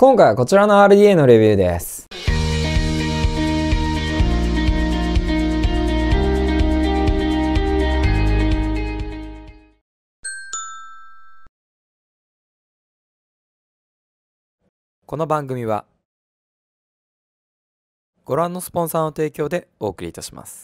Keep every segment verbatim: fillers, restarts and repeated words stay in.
今回はこちらの アールディーエー のレビューです。この番組はご覧のスポンサーの提供でお送りいたします。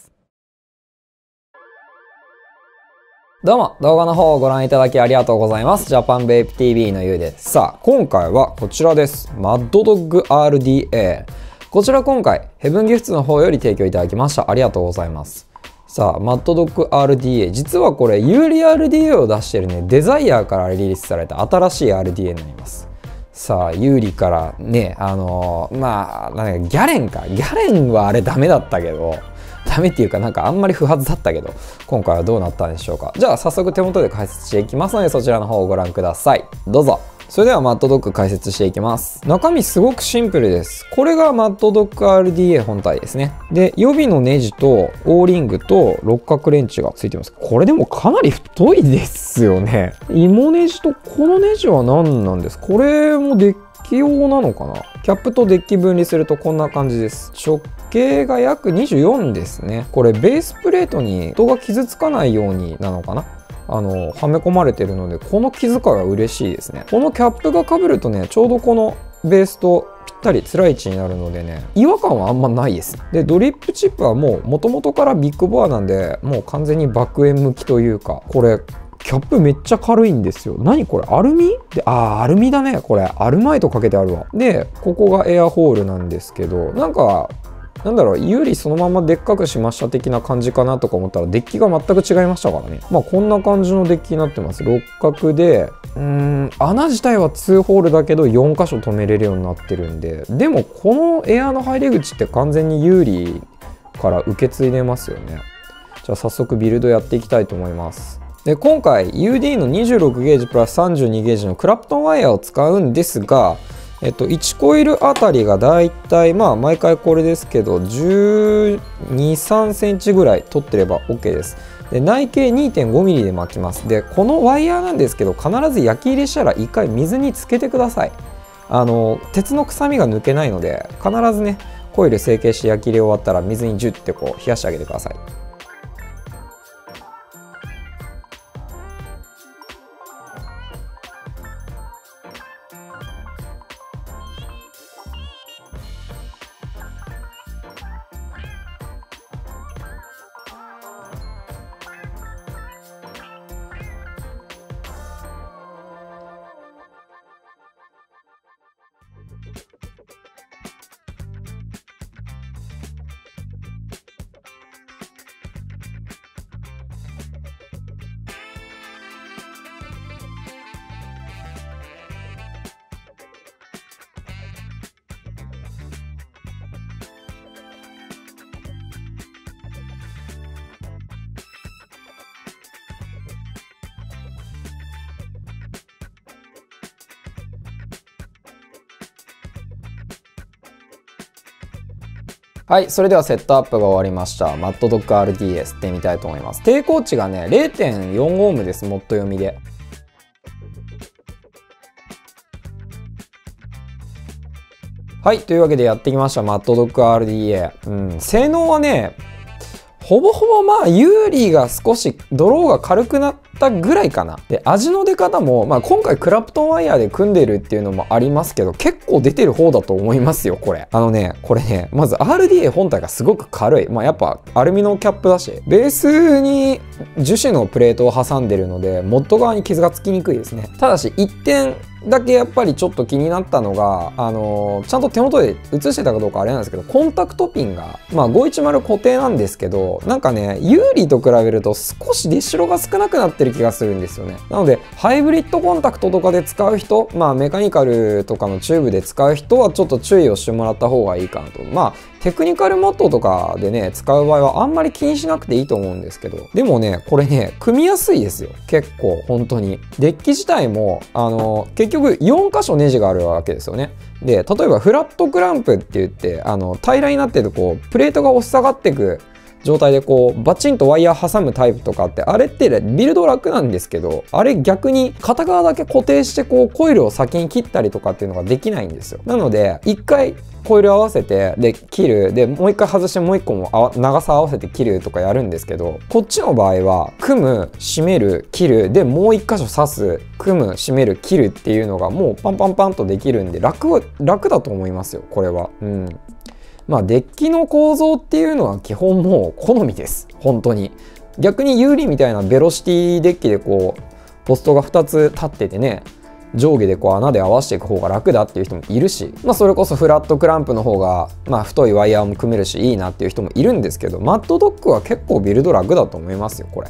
どうも、動画の方をご覧いただきありがとうございます。ジャパンベイプ ティーブイ のゆうです。さあ、今回はこちらです。マッドドッグ アールディーエー。こちら今回、ヘブンギフトの方より提供いただきました。ありがとうございます。さあ、マッドドッグ アールディーエー。実はこれ、ユーリ アールディーエー を出してるね、デザイヤーからリリースされた新しい アールディーエー になります。さあ、ユーリからね、あのー、まあ、なんかギャレンか。ギャレンはあれダメだったけど、ダメっていうかなんかあんまり不発だったけど、今回はどうなったんでしょうか。じゃあ早速手元で解説していきますので、そちらの方をご覧ください。どうぞ。それではマッドドッグ解説していきます。中身すごくシンプルです。これがマッドドッグ アールディーエー 本体ですね。で、予備のネジとオーリングと六角レンチがついてます。これでもかなり太いですよね。芋ネジとこのネジは何なんですか？これもデッキ用なのかな？キャップとデッキ分離するとこんな感じです。直径が約にじゅうよんですね。これベースプレートに人が傷つかないようになのかな？あのはめ込まれてるので、この気遣いは嬉しいですね。このキャップが被るとね、ちょうどこのベースとぴったりつらい位置になるのでね、違和感はあんまないです。で、ドリップチップはもう元々からビッグボアなんで、もう完全に爆炎向きというか、これキャップめっちゃ軽いんですよ。何これアルミで、あーアルミだね。これアルマイトかけてあるわ。で、ここがエアホールなんですけど、なんかなんだろう、有利そのままでっかくしました的な感じかなとか思ったら、デッキが全く違いましたからね。まあこんな感じのデッキになってます。六角で、うーん、穴自体はにホールだけどよん箇所止めれるようになってるんで、でもこのエアの入り口って完全に有利から受け継いでますよね。じゃあ早速ビルドやっていきたいと思います。で、今回 ユーディー のにじゅうろくゲージプラスさんじゅうにゲージのクラプトンワイヤーを使うんですが、えっと、いちコイルあたりがだいたい、まあ毎回これですけどじゅうに、さんセンチぐらい取ってれば OK です。で、内径 にてんごミリ で巻きます。で、このワイヤーなんですけど、必ず焼き入れしたらいっかい水につけてください。あの鉄の臭みが抜けないので、必ずねコイル成形して焼き入れ終わったら水にジュッてこう冷やしてあげてください。はい、それではセットアップが終わりました。マッドドッグ アールディーエー 吸ってみたいと思います。抵抗値がね、れいてんよんオームです、モッド読みで。はい、というわけでやってきました、マッドドッグ アールディーエー。うん、性能はね、ほぼほぼまあ、有利が少しドローが軽くなったぐらいかな。で、味の出方も、まあ今回クラプトンワイヤーで組んでるっていうのもありますけど、結構出てる方だと思いますよ、これ。あのね、これね、まず アールディーエー 本体がすごく軽い。まあやっぱアルミのキャップだし、ベースに樹脂のプレートを挟んでるので、モッド側に傷がつきにくいですね。ただし、一点だけやっぱりちょっと気になったのが、あのー、ちゃんと手元で映してたかどうかあれなんですけど、コンタクトピンが、まあごひゃくじゅう固定なんですけど、なんかね、有利と比べると少し出代が少なくなってる気がするんですよね。なので、ハイブリッドコンタクトとかで使う人、まあメカニカルとかのチューブで使う人はちょっと注意をしてもらった方がいいかなと。まあ、テクニカルモッドとかでね、使う場合はあんまり気にしなくていいと思うんですけど、でもね、これね、組みやすいですよ。結構、本当に。デッキ自体も、あの、結局よん箇所ネジがあるわけですよね。で、例えばフラットクランプって言って、あの、平らになってるこう、プレートが押し下がっていく状態でこうバチンとワイヤー挟むタイプとかって、あれってビルド楽なんですけど、あれ逆に片側だけ固定してこうコイルを先に切ったりとかっていうのができないんですよ。なので一回コイル合わせてで切る、でもう一回外してもう一個もあ長さ合わせて切るとかやるんですけど、こっちの場合は組む締める切るでもう一箇所刺す組む締める切るっていうのがもうパンパンパンとできるんで、楽は楽だと思いますよこれは。うん、まあデッキの構造っていうのは基本もう好みです本当に。逆に有利みたいなベロシティデッキでこうポストがふたつ立っててね、上下でこう穴で合わせていく方が楽だっていう人もいるし、まあそれこそフラットクランプの方がまあ太いワイヤーも組めるしいいなっていう人もいるんですけど、マットドッグは結構ビルド楽だと思いますよこれ。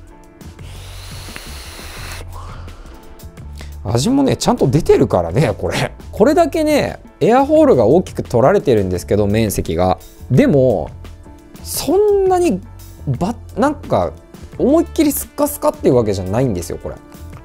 味もねちゃんと出てるからねこれ。これだけねエアホールが大きく取られてるんですけど面積が、でもそんなにばなんか思いっきりスッカスカっていうわけじゃないんですよこれ。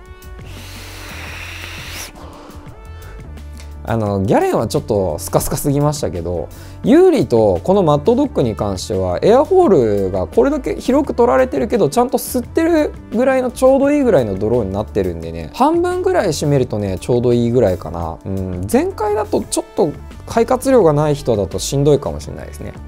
あのギャレンはちょっとスカスカすぎましたけど、ユーリとこのマットドッグに関してはエアホールがこれだけ広く取られてるけどちゃんと吸ってるぐらいのちょうどいいぐらいのドローになってるんでね、半分ぐらい締めるとねちょうどいいぐらいかな。うん、前回だとちょっと肺活量がない人だとしんどいかもしれないですね。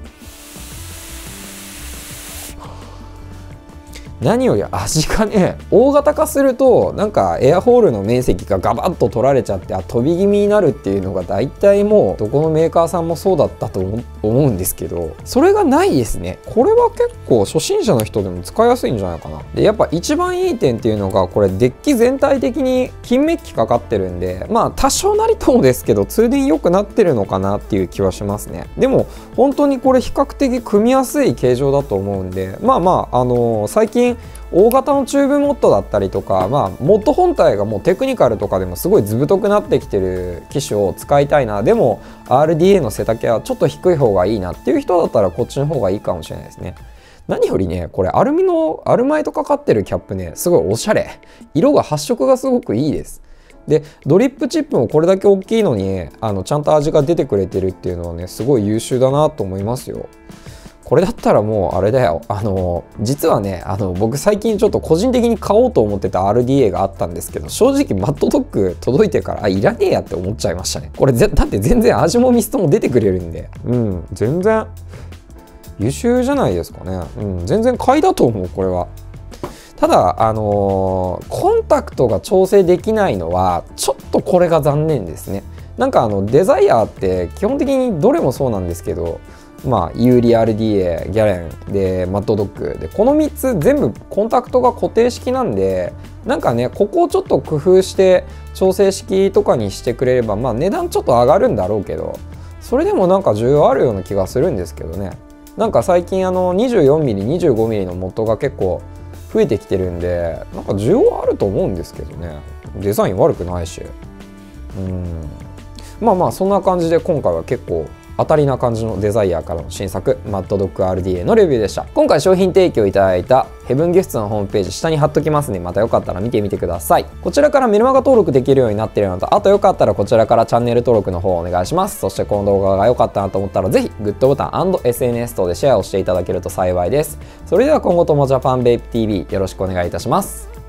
何より味がね大型化するとなんかエアホールの面積がガバッと取られちゃって、あ飛び気味になるっていうのが大体もうどこのメーカーさんもそうだったと思うんですけど、それがないですね。これは結構初心者の人でも使いやすいんじゃないかな。でやっぱ一番いい点っていうのがこれデッキ全体的に金メッキかかってるんで、まあ多少なりともですけど ツーディー 良くなってるのかなっていう気はしますね。でも本当にこれ比較的組みやすい形状だと思うんで、まあまああのー、最近大型のチューブモッドだったりとか、まあ、モッド本体がもうテクニカルとかでもすごい図太くなってきてる機種を使いたいな、でも アールディーエー の背丈はちょっと低い方がいいなっていう人だったらこっちの方がいいかもしれないですね。何よりねこれアルミのアルマイトかかってるキャップねすごいおしゃれ、色が発色がすごくいいです。でドリップチップもこれだけ大きいのにあのちゃんと味が出てくれてるっていうのはねすごい優秀だなと思いますよ。これだったらもうあれだよ、あの実はねあの僕最近ちょっと個人的に買おうと思ってた アールディーエー があったんですけど、正直マットドッグ届いてからあいらねえやって思っちゃいましたね。これぜだって全然味もミストも出てくれるんで、うん全然優秀じゃないですかね。うん全然買いだと思うこれは。ただあのー、コンタクトが調整できないのはちょっとこれが残念ですね。なんかあのデザイアーって基本的にどれもそうなんですけど、まあユーリ アールディーエー ギャレンでマットドッグでこのみっつ全部コンタクトが固定式なんで、なんかねここをちょっと工夫して調整式とかにしてくれればまあ値段ちょっと上がるんだろうけど、それでもなんか需要あるような気がするんですけどね。なんか最近あの にじゅうよんミリ、にじゅうごミリ のモッドが結構増えてきてるんで、なんか需要あると思うんですけどね。デザイン悪くないし、うんまあまあそんな感じで今回は結構当たりな感じのデザイアからの新作マットドッグ アールディーエー のレビューでした。今回商品提供いただいたヘブンギフトのホームページ下に貼っときますので、またよかったら見てみてください。こちらからメルマガ登録できるようになっているのと、あとよかったらこちらからチャンネル登録の方をお願いします。そしてこの動画が良かったなと思ったらぜひグッドボタン &エスエヌエス 等でシェアをしていただけると幸いです。それでは今後ともジャパンベイプ ティーブイ よろしくお願いいたします。